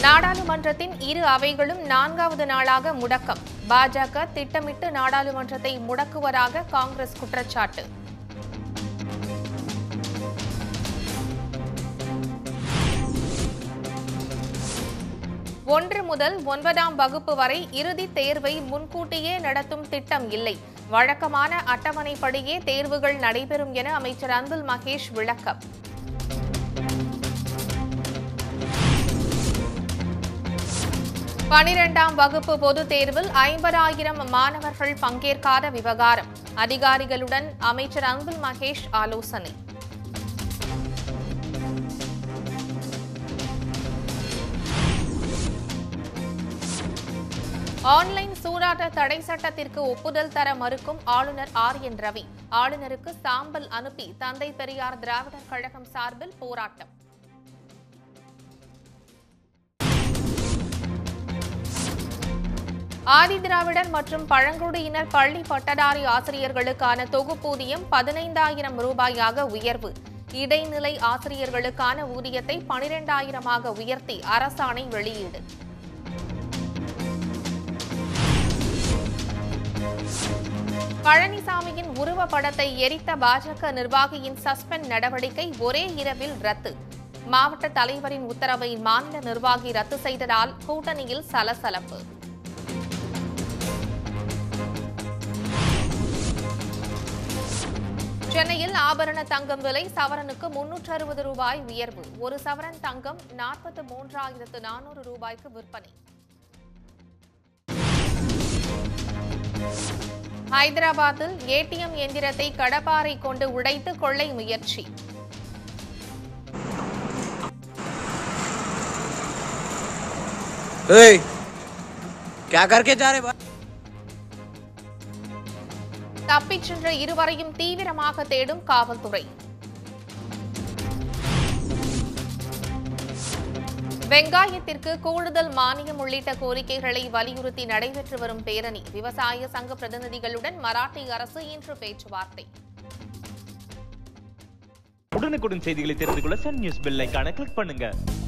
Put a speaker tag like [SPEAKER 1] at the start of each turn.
[SPEAKER 1] நாடாளுமன்றத்தின் இரு அவைகளும் 4வது நாளாக முடக்கம். பாஜக திட்டமிட்டு நாடாளுமன்றத்தை முடக்குவதாக காங்கிரஸ் குற்றச்சாட்டு. ஒன்று முதல் 9ஆம் வகுப்பு வரை இறுதித் தேர்வை முன்கூட்டியே நடத்தும் திட்டம் இல்லை. வழக்கமான அட்டவணைப்படியே தேர்வுகள் நடைபெறும் என அமைச்சர் அன்பில் மகேஷ் விளக்கம். பனிரெண்டாம் வகுப்பு பொதுத் தேர்வில் 50,000 மாணவர்கள் பங்கேற்காத விவகாரம். அதிகாரிகளுடன் அமைச்சர் அன்பில் மகேஷ் ஆலோசனை. ஆன்லைன் சூதாட்ட தடை சட்டத்திற்கு ஒப்புதல் தர மறுக்கும் ஆளுநர் ஆர்.என். ரவி. ஆளுநருக்கு சாம்பல் அனுப்பி தந்தை பெரியார் திராவிடர் கழகம் சார்பில் போராட்டம். ஆதிதிராவிடர் மற்றும் பழங்குடியினர் பள்ளி பட்டதாரி ஆசிரியர்களுக்கான தொகுப்பூதியம் 15,000 ரூபாயாக உயர்வு. இடைநிலை ஆசிரியர்களுக்கான ஊதியத்தை 12,000ஆக உயர்த்தி அரசாணை வெளியீடு. பழனிசாமியின் உருவப்படத்தை எரித்த பாஜக நிர்வாகியின் சஸ்பெண்ட் நடவடிக்கை ஒரே இரவில் ரத்து. மாவட்ட தலைவரின் உத்தரவை மாநில நிர்வாகி ரத்து செய்ததால் கூட்டணியில் சலசலப்பு. சென்னையில் ஆபரண தங்கம் விலை சவரனுக்கு 360 ரூபாய் உயர்வு. ஒரு சவரன் தங்கம் 43,400 ரூபாய்க்கு விற்பனை. ஹைதராபாத்தில் ஏடிஎம் எந்திரத்தை கடப்பாரை கொண்டு உடைத்து கொள்ளை முயற்சி. தப்பிச் சென்ற இருவரையும் தீவிரமாக தேடும் காவல்துறை. வெங்காயத்திற்கு கூடுதல் மானியம் உள்ளிட்ட கோரிக்கைகளை வலியுறுத்தி நடைபெற்று வரும் பேரணி. விவசாய சங்க பிரதிநிதிகளுடன் மராட்டிய அரசு இன்று பேச்சுவார்த்தை.
[SPEAKER 2] உடனுக்குடன் செய்திகளை தெரிந்து கொள்ள சன் நியூஸ் பெல் ஐகானை கிளிக் பண்ணுங்க.